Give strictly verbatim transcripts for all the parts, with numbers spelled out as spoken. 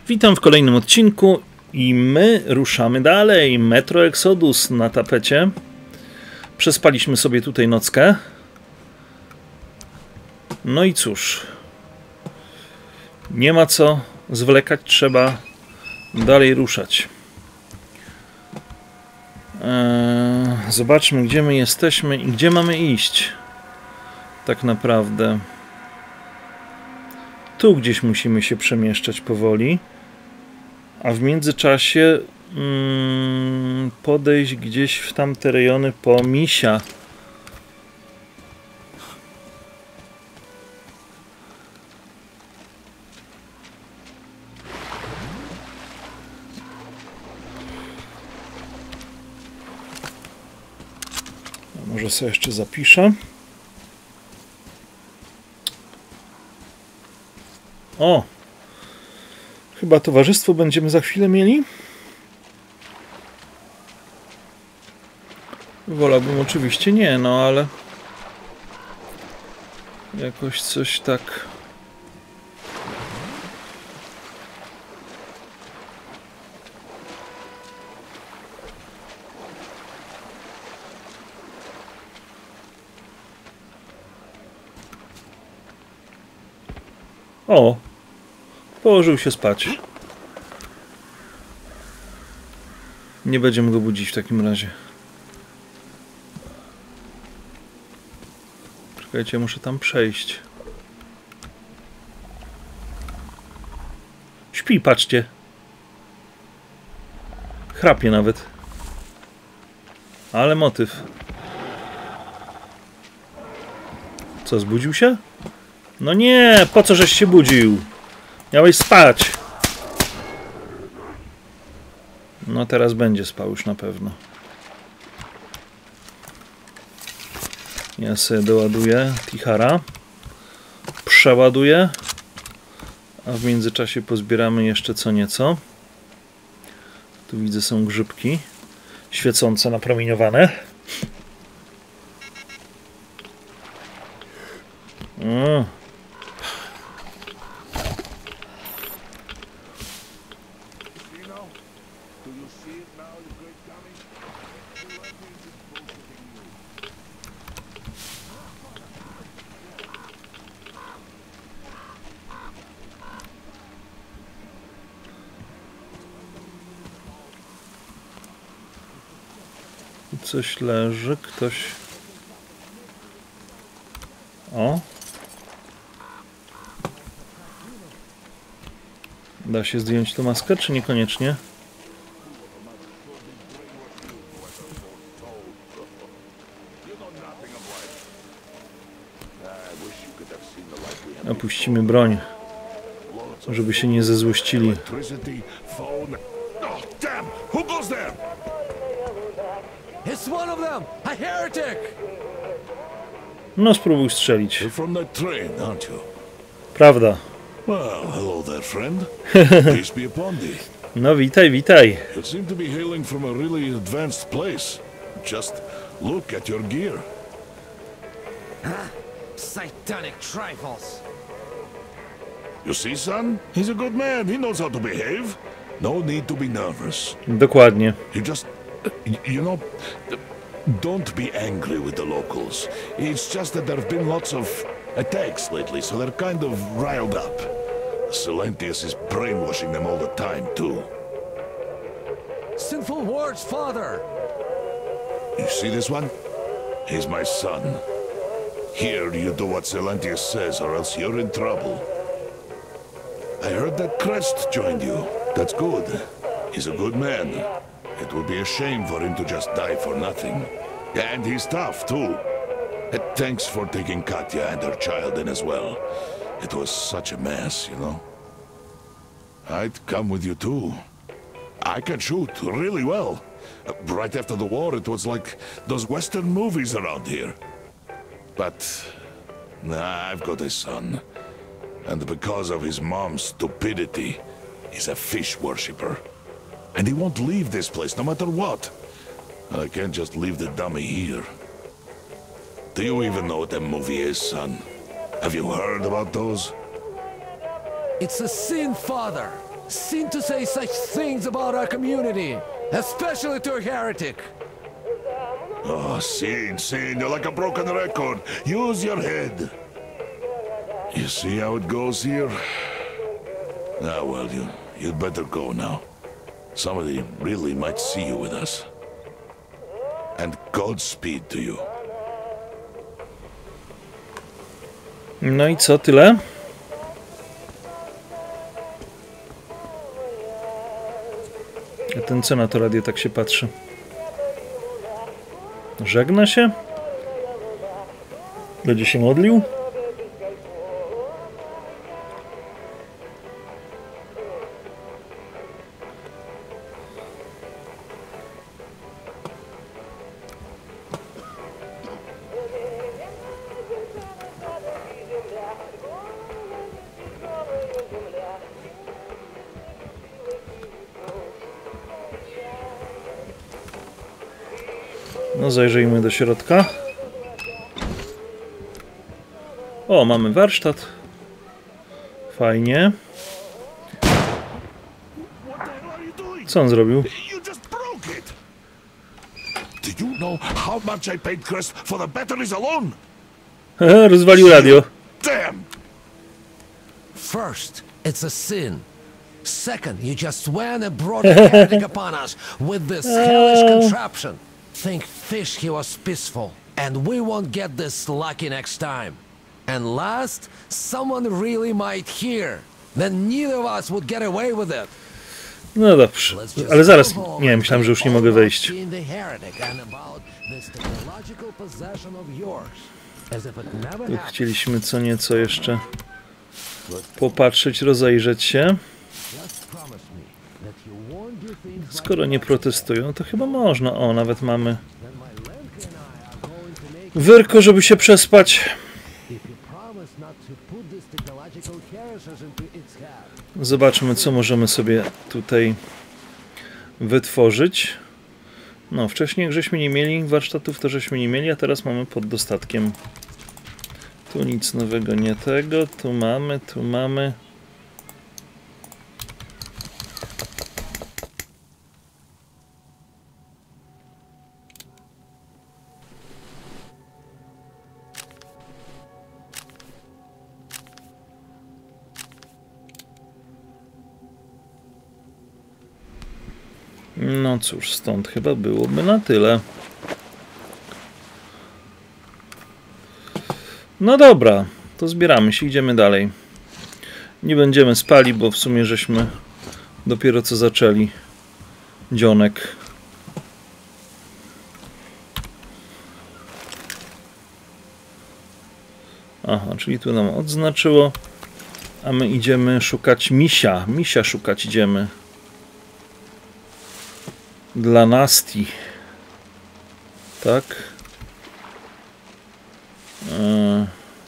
Witam w kolejnym odcinku i my ruszamy dalej. Metro Exodus na tapecie. Przespaliśmy sobie tutaj nockę. No i cóż, nie ma co zwlekać, trzeba dalej ruszać. Eee, zobaczmy, gdzie my jesteśmy i gdzie mamy iść. Tak naprawdę. Tu gdzieś musimy się przemieszczać powoli. A w międzyczasie mm, podejść gdzieś w tamte rejony po misia. Może sobie jeszcze zapiszę. O! Chyba towarzystwo będziemy za chwilę mieli. Wolałbym oczywiście nie, no ale jakoś coś tak. O! Położył się spać. Nie będziemy go budzić w takim razie. Czekajcie, muszę tam przejść. Śpi, patrzcie. Chrapie nawet. Ale motyw. Co, zbudził się? No nie, po co żeś się budził? Miałeś spać. No teraz będzie spał już na pewno. Ja sobie doładuję Tichara. Przeładuję. A w międzyczasie pozbieramy jeszcze co nieco. Tu widzę, są grzybki świecące, napromieniowane. O. Coś leży, ktoś... O! Da się zdjąć tą maskę, czy niekoniecznie? Opuścimy broń, żeby się nie zezłościli. No, spróbuj strzelić. Prawda. Well, hello there, friend. Peace be upon thee. No, witaj, witaj. You seem to be hailing from a really advanced place. Just look at your gear. Huh? Satanic trifles. You see, son? He's a good man. He knows how to behave. No need to be nervous. Dokładnie. You just, you know, don't be angry with the locals. It's just that there have been lots of attacks lately, so they're kind of riled up. Silentius is brainwashing them all the time, too. Sinful Ward's father! You see this one? He's my son. Here you do what Silentius says, or else you're in trouble. I heard that Crest joined you. That's good. He's a good man. It would be a shame for him to just die for nothing. And he's tough, too. And thanks for taking Katya and her child in as well. It was such a mess, you know. I'd come with you too. I can shoot really well. Right after the war, it was like those Western movies around here. But nah, I've got a son. And because of his mom's stupidity, he's a fish worshipper. And he won't leave this place no matter what. I can't just leave the dummy here. Do you even know what a movie is, son? Have you heard about those? It's the Sin Father. Sin to say such things about our community, especially to a heretic. Oh, Sin, Sin, you're like a broken record. Use your head. You see how it goes here? Ah, well, you, you'd better go now. Somebody really might see you with us. And Godspeed to you. No i co, tyle? A ten co na to radio tak się patrzy? Żegna się? Będzie się modlił? No zajrzyjmy do środka. O, mamy warsztat. Fajnie. Co on zrobił? You just broke it! Do you know how much I paid Crest for the batteries alone? Rozwalił radio. Damn! First, it's a sin. Second, you just went and brought the heretic upon us with this hellish contraption. Think fish he was peaceful, and we won't get this lucky next time. And last, someone really might hear. Then neither of us would get away with it. No dobrze, ale zaraz, nie, myślałem, że już nie mogę wejść. Tu chcieliśmy co nieco jeszcze popatrzeć, rozejrzeć się. Skoro nie protestują, to chyba można. O, nawet mamy wyrko, żeby się przespać. Zobaczmy, co możemy sobie tutaj wytworzyć. No, wcześniej jak żeśmy nie mieli warsztatów, to żeśmy nie mieli, a teraz mamy pod dostatkiem. Tu nic nowego nie tego, tu mamy, tu mamy. No cóż, stąd chyba byłoby na tyle. No dobra, to zbieramy się, idziemy dalej. Nie będziemy spali, bo w sumie żeśmy dopiero co zaczęli dzionek. Aha, czyli tu nam odznaczyło, a my idziemy szukać misia. Misia szukać idziemy. Dla Nasti. Tak. Eee.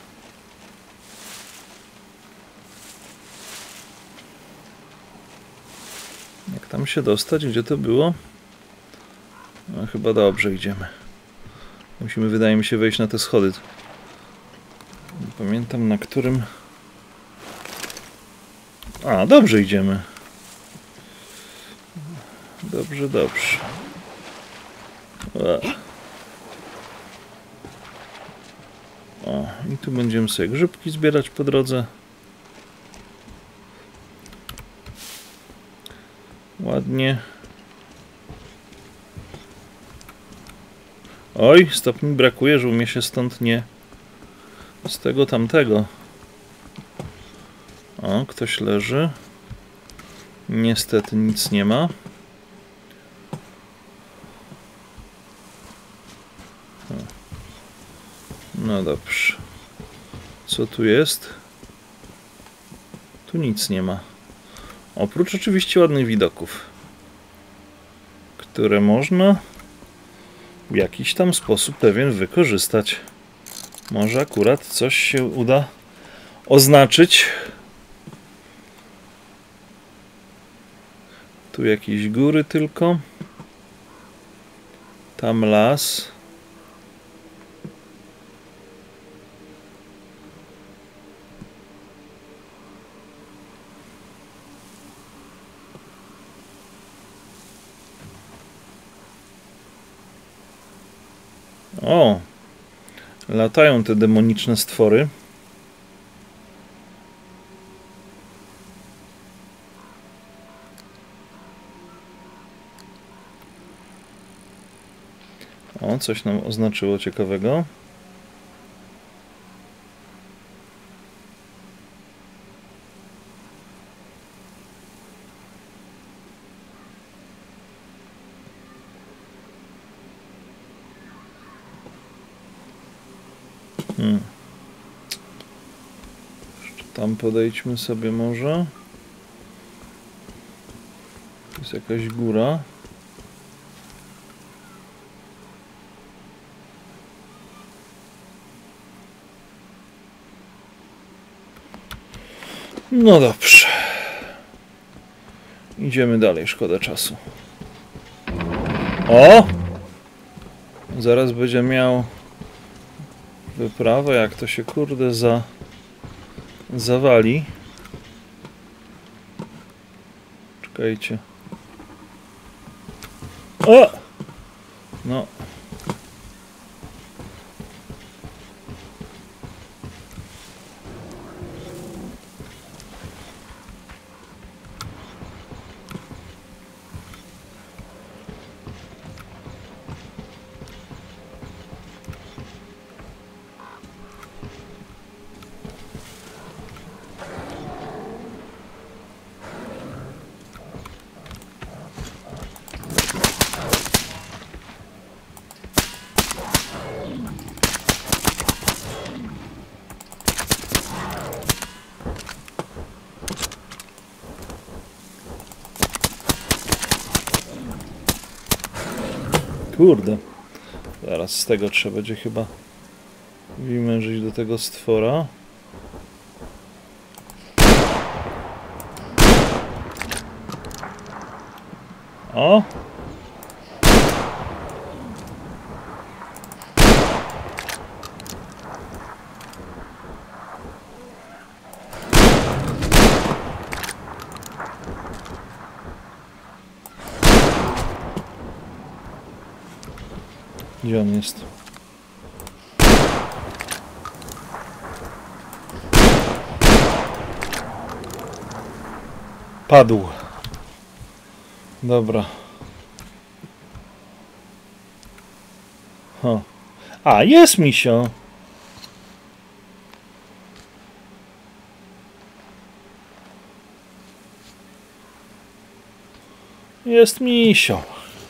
Jak tam się dostać? Gdzie to było? No, chyba dobrze idziemy. Musimy, wydaje mi się, wejść na te schody. Nie pamiętam, na którym... A, dobrze idziemy. Dobrze, dobrze. O, i tu będziemy sobie grzybki zbierać po drodze. Ładnie. Oj, stopni brakuje, żeby mnie się stąd nie... Z tego tamtego. O, ktoś leży. Niestety nic nie ma. No dobrze. Co tu jest? Tu nic nie ma. Oprócz oczywiście ładnych widoków, które można w jakiś tam sposób pewien wykorzystać. Może akurat coś się uda oznaczyć. Tu jakieś góry tylko. Tam las. O! Latają te demoniczne stwory. O, coś nam oznaczyło ciekawego. Hmm. Jeszcze tam podejdźmy sobie może. To jest jakaś góra. No dobrze. Idziemy dalej, szkoda czasu. O! Zaraz będzie miał wyprawę, jak to się kurde za... zawali. Czekajcie. O! No. Kurde. Zaraz z tego trzeba będzie chyba wymężyć do tego stwora. O! Gdzie on jest? Padł. Dobra. Ha. A, jest misio. Jest misio.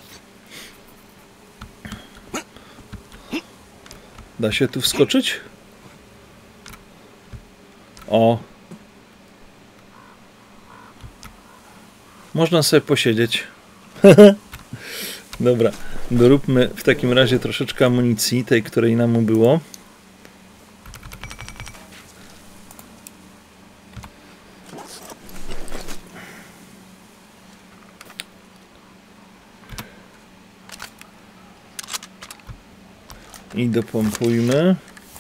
Da się tu wskoczyć? O. Można sobie posiedzieć. Dobra. Doróbmy w takim razie troszeczkę amunicji, tej, której nam było. I dopompujmy.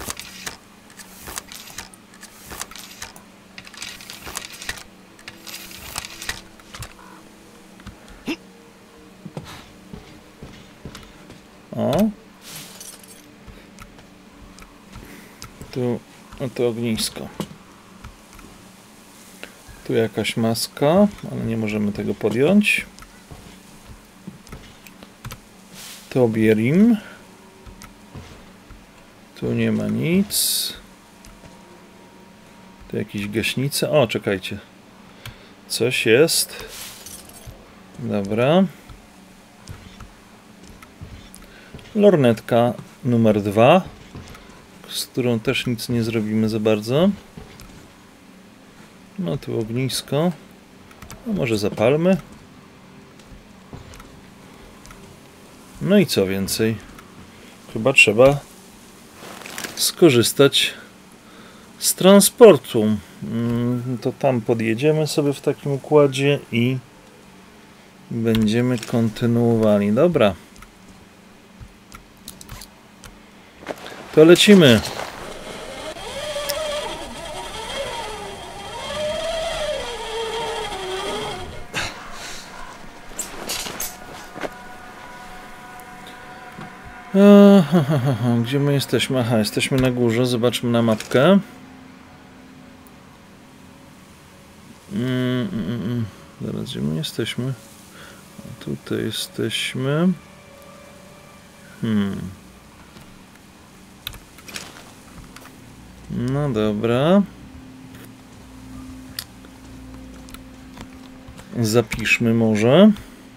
O. Tu, no to ognisko. Tu jakaś maska, ale nie możemy tego podjąć. Tobierim. Tu nie ma nic. Tu jakieś gaśnice. O, czekajcie. Coś jest. Dobra. Lornetka numer dwa, z którą też nic nie zrobimy za bardzo. No tu ognisko. No może zapalmy. No i co więcej? Chyba trzeba skorzystać z transportu. To tam podjedziemy sobie w takim układzie i będziemy kontynuowali. Dobra. To lecimy. Eee, ha, ha, ha, ha. Gdzie my jesteśmy? Aha, jesteśmy na górze. Zobaczmy na mapkę. Mm, mm, mm. Zaraz, gdzie my jesteśmy? A tutaj jesteśmy. Hmm. No dobra. Zapiszmy może.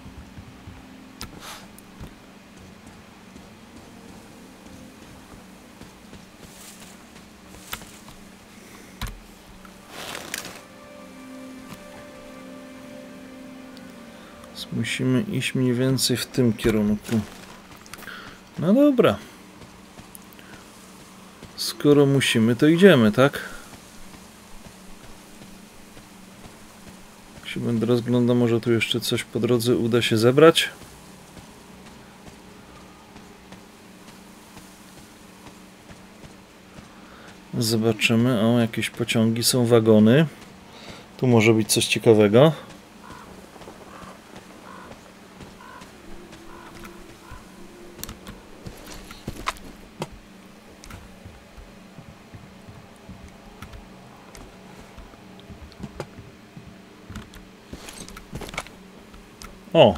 Musimy iść mniej więcej w tym kierunku. No dobra. Skoro musimy, to idziemy, tak? Jak się będę rozglądał, może tu jeszcze coś po drodze uda się zebrać. Zobaczymy. O, jakieś pociągi, są wagony. Tu może być coś ciekawego. O!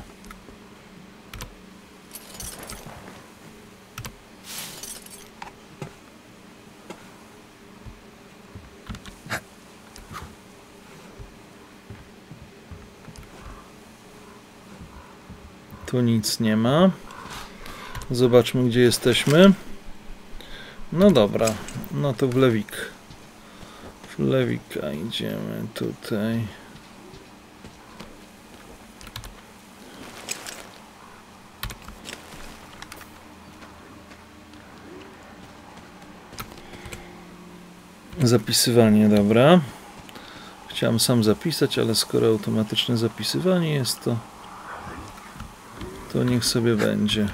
Tu nic nie ma. Zobaczmy, gdzie jesteśmy. No dobra, no to w lewik. W lewika idziemy tutaj. Zapisywanie, dobra. Chciałem sam zapisać, ale skoro automatyczne zapisywanie jest, to to niech sobie będzie.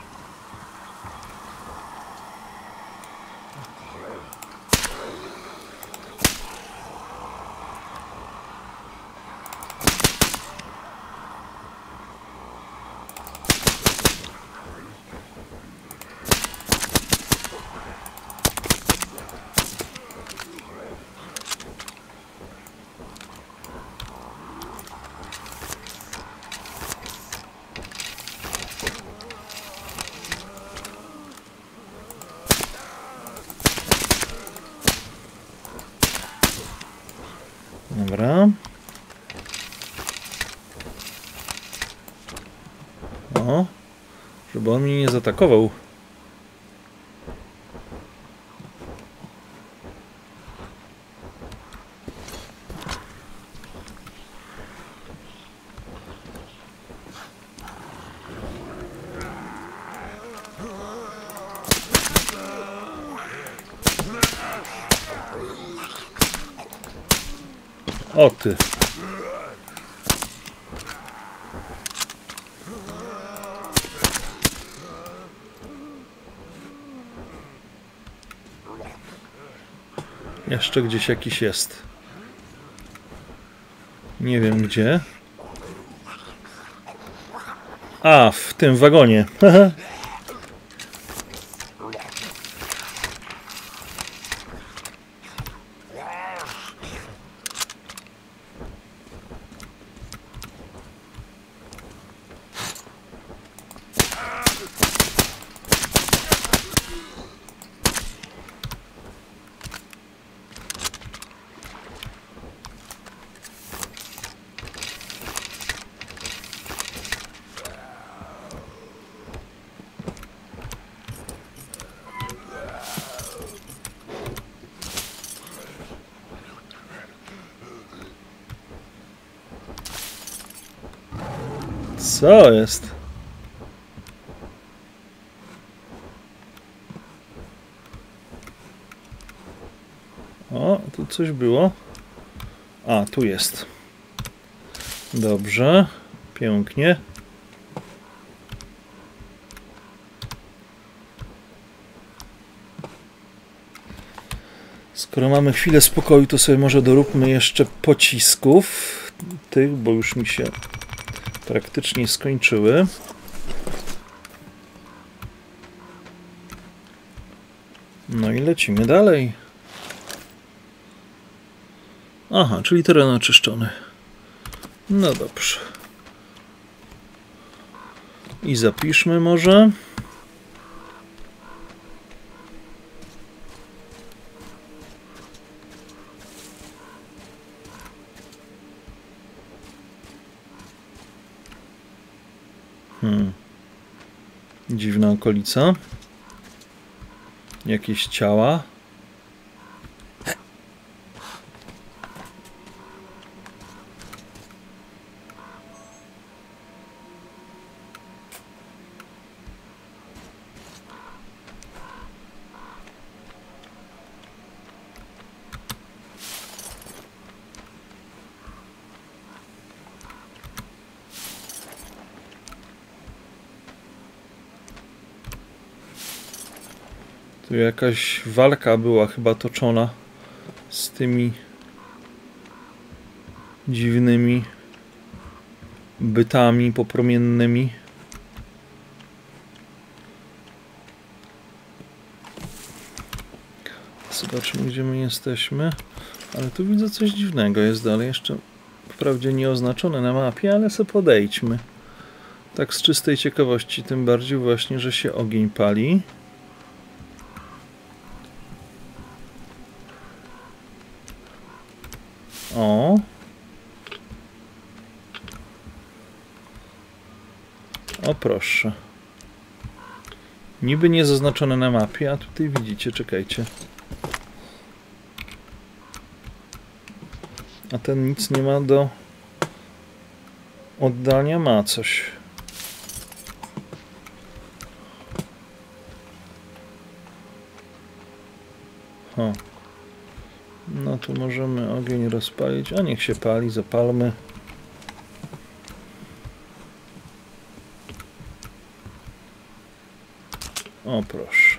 Dobra. O, żeby on mnie nie zaatakował. O ty. Jeszcze gdzieś jakiś jest. Nie wiem gdzie. A, w tym wagonie. Co jest? O, tu coś było. A, tu jest. Dobrze. Pięknie. Skoro mamy chwilę spokoju, to sobie może doróbmy jeszcze pocisków. Tych, bo już mi się praktycznie skończyły. No i lecimy dalej. Aha, czyli teren oczyszczony. No dobrze. I zapiszmy może. Hmm. Dziwna okolica. Jakieś ciała. Tu jakaś walka była chyba toczona z tymi dziwnymi bytami popromiennymi. Zobaczmy, gdzie my jesteśmy. Ale tu widzę coś dziwnego jest dalej. Jeszcze wprawdzie nie oznaczone na mapie, ale sobie podejdźmy. Tak z czystej ciekawości, tym bardziej właśnie, że się ogień pali. O. O proszę. Niby nie zaznaczone na mapie, a tutaj widzicie, czekajcie. A ten nic nie ma do oddania, ma coś. O. No to możemy ogień rozpalić, a niech się pali, zapalmy. O proszę.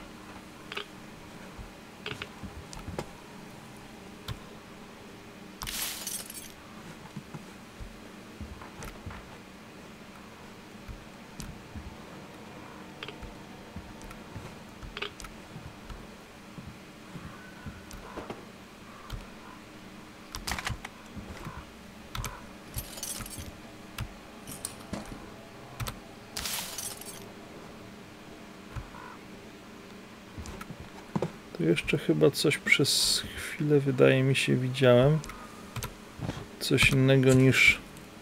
Tu jeszcze chyba coś przez chwilę, wydaje mi się, widziałem. Coś innego niż...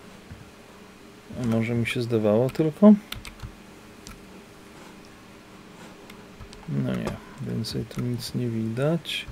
A może mi się zdawało tylko? No nie, więcej tu nic nie widać.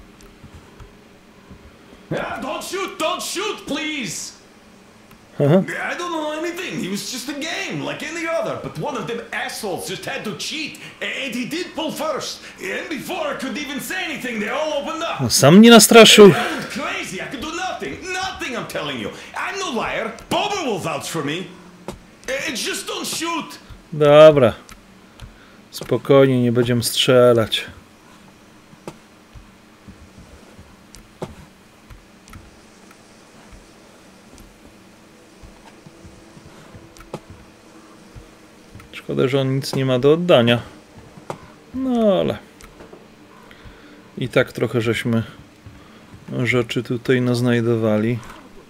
Don't shoot! Don't shoot, please! Aha. I don't know anything. He was just a game, like any other. But one of them assholes just had to cheat, and he did pull first. And before I could even say anything, they all opened up. No, sam mnie nastraszył. I went crazy. I could do nothing. Nothing, I'm telling you. I'm no liar. Bober will vouch for me. It's just don't shoot. Dobra. Spokojnie, nie będziemy strzelać. Szkoda, że on nic nie ma do oddania. No ale... I tak trochę żeśmy rzeczy tutaj naznajdowali.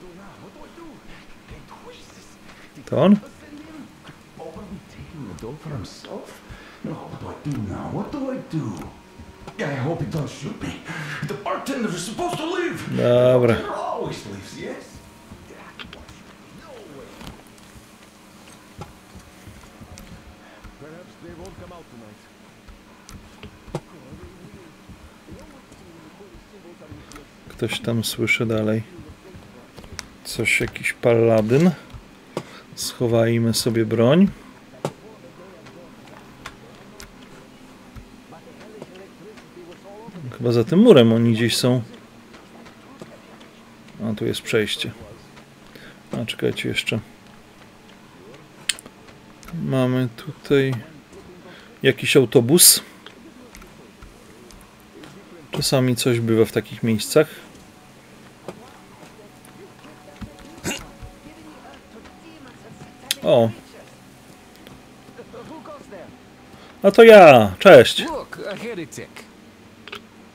To on? No, what do I do now? What do I do? Yeah, I hope he don't shoot me. The bartenders are supposed to leave. Dobra. The bartender always leaves, yes? Perhaps they won't come out tonight. Ktoś tam słyszy dalej. Coś, jakiś paladyn. Schowajmy sobie broń. Chyba za tym murem oni gdzieś są. A tu jest przejście. A czekajcie jeszcze. Mamy tutaj jakiś autobus. Czasami coś bywa w takich miejscach. O. A to ja. Cześć. Look, a heretic.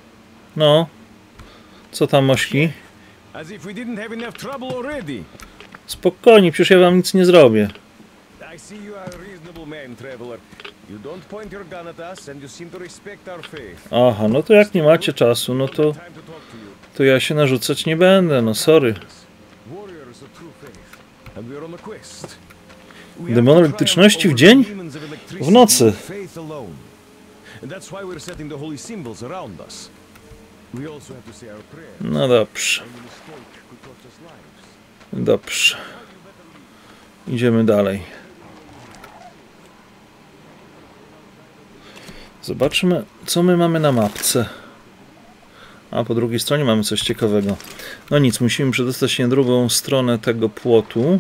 No. Co tam, mośli? As if we didn't have enough trouble already. Spokojnie, przecież ja wam nic nie zrobię. I see you are a reasonable man, traveler. You don't point your gun at us and you seem to respect our faith. Aha, no to jak nie macie czasu, no to, Time to talk to you. to ja się narzucać nie będę, no sorry. Warriors of true faith. And we are on a quest. We Demon have to elektryczności w triumph dzień? over the demons of electricity W nocy. with faith alone. And that's why we're setting the holy symbols around us. We also have to say our prayers. No dobrze, Any mistake could cost us lives. dobrze. Idziemy dalej. Zobaczmy, co my mamy na mapce. A po drugiej stronie mamy coś ciekawego. No nic, musimy przedostać się na drugą stronę tego płotu.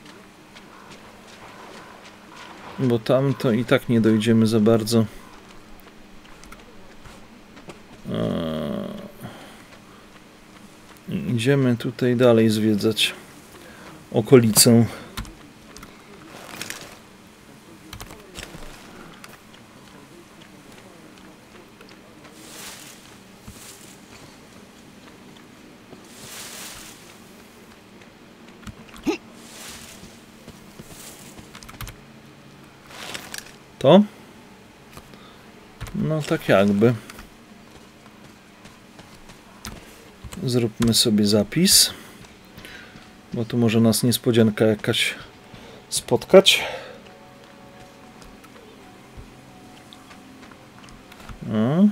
Bo tam to i tak nie dojdziemy za bardzo. Eee, idziemy tutaj dalej zwiedzać okolicę. To? No tak jakby. Zróbmy sobie zapis. Bo tu może nas niespodzianka jakaś spotkać. No.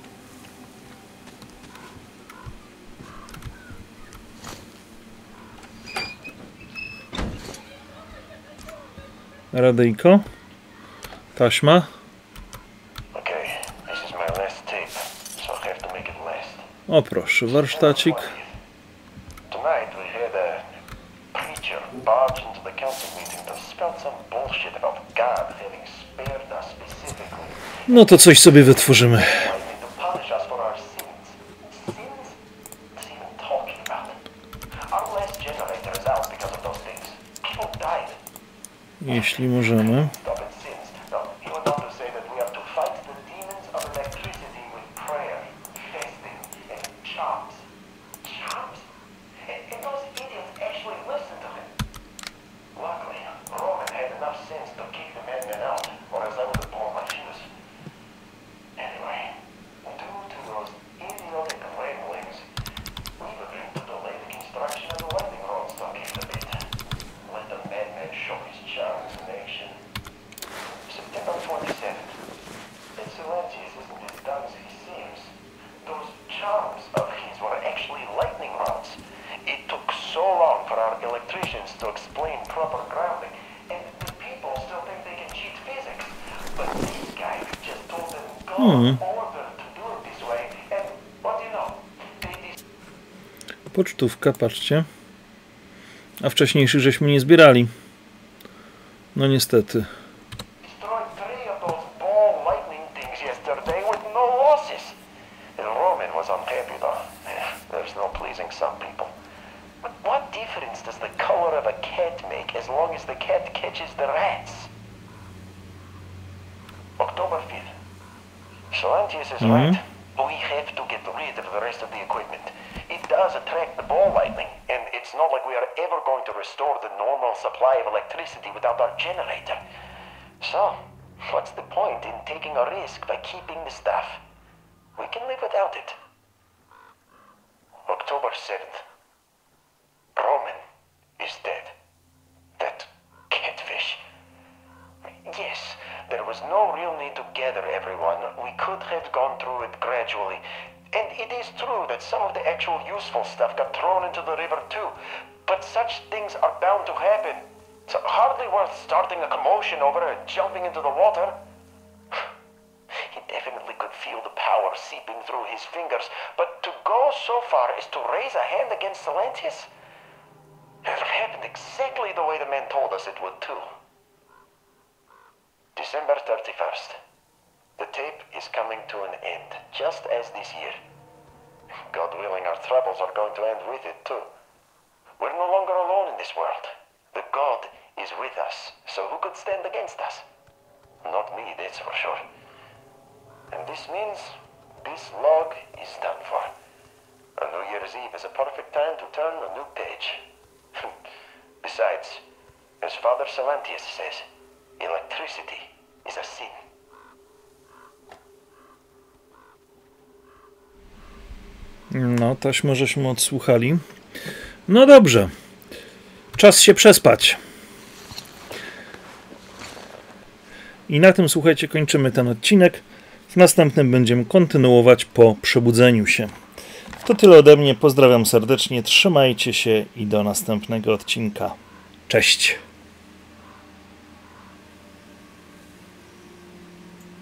Radyjko. Taśma. Okay, this is my last tape, so I have to make it last. O proszę, warsztacik. Tonight we had a preacher barge into the council meeting to spout some bullshit about God having spared us specifically, No to coś sobie wytworzymy. likely to punish us for our sins. Sins? What's he even talking about? Our last generator is out because of those things. People died. Jeśli możemy. Stop it, sins. No, he went on to say that we have to fight the demons of electricity with prayer, fasting, and charms. Charms? And, and those idiots actually listened to him. Luckily, Roman had enough sense to kick the madman out, or else I would have blown my fuse. Anyway, due to those idiotic ramblings, we've agreed to delay the construction of the lightning rods till a bit. Let the madman show his charms in action. September twenty-seventh. Silencius isn't as dumb as he seems. Those charms of his were actually lightning rods. It took so long for our electricians to explain proper grounding, and the people still think they can cheat physics. But these guys just told them God ordered to do it this way, and what do you know? They dis- Pocztówka, patrzcie. A wcześniejszych żeśmy nie zbierali. No niestety. destroyed three of those ball lightning things yesterday with no losses. The Roman was unhappy though. Yeah, there's no pleasing some people. But what difference does the color of a cat make as long as the cat catches the rats? October fifth. Silencius is right. We have to get rid of the rest of the equipment. It does attract the ball lightning, and it's not like we are ever going to restore the normal supply of electricity without our generator. So, what's the point in taking a risk by keeping the stuff? We can live without it. October seventh. Roman is dead. That catfish. Yes, there was no real need to gather everyone. We could have gone through it gradually. And it is true that some of the actual useful stuff got thrown into the river too. But such things are bound to happen. It's hardly worth starting a commotion over it, jumping into the water. He definitely could feel the power seeping through his fingers, but to go so far as to raise a hand against Silencius? It happened exactly the way the man told us it would too. December thirty-first. The tape is coming to an end, just as this year. God willing, our troubles are going to end with it too. We're no longer alone in this world. The God is with us, so who could stand against us? Not me, that's for sure. And this means this log is done for. Year's Eve is a perfect time to turn a new page. Besides, as Father Salantius says, electricity is a sin. No, taśmy żeśmy odsłuchali. No dobrze. Czas się przespać. I na tym, słuchajcie, kończymy ten odcinek. W następnym będziemy kontynuować po przebudzeniu się. To tyle ode mnie. Pozdrawiam serdecznie. Trzymajcie się i do następnego odcinka. Cześć.